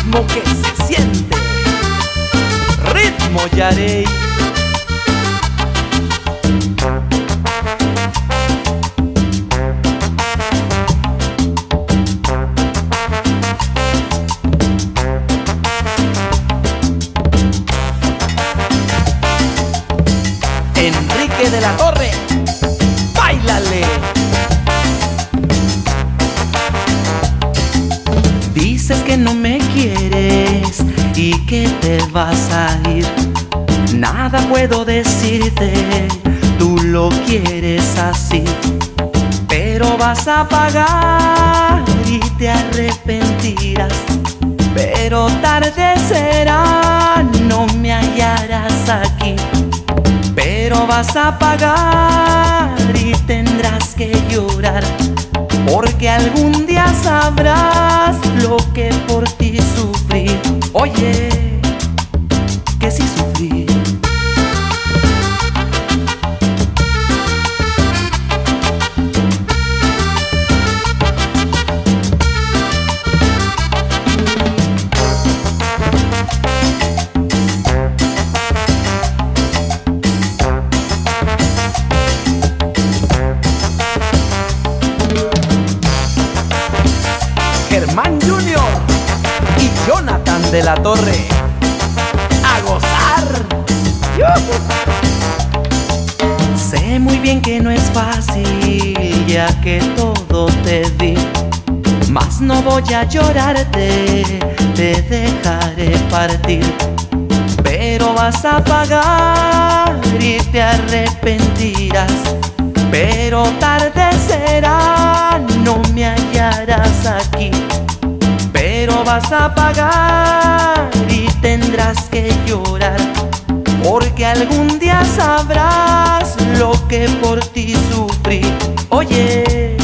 ritmo que se siente, ritmo Yarey. Enrique de la Torre, báilale. Dices que no me quieres y que te vas a ir. Nada puedo decirte, tú lo quieres así. Pero vas a pagar y te arrepentirás. Pero tarde será, no me hallarás aquí. Pero vas a pagar y tendrás que llorar, porque algún día sabrás lo que por ti sufrí. Oye, que sí sufrí. Germán Junior y Jonathan de la Torre, a gozar. Sé muy bien que no es fácil, ya que todo te di, mas no voy a llorarte, te dejaré partir. Pero vas a pagar y te arrepentirás. Pero tarde será, no me hallarás aquí. Pero vas a pagar y tendrás que llorar, porque algún día sabrás lo que por ti sufrí. Oye,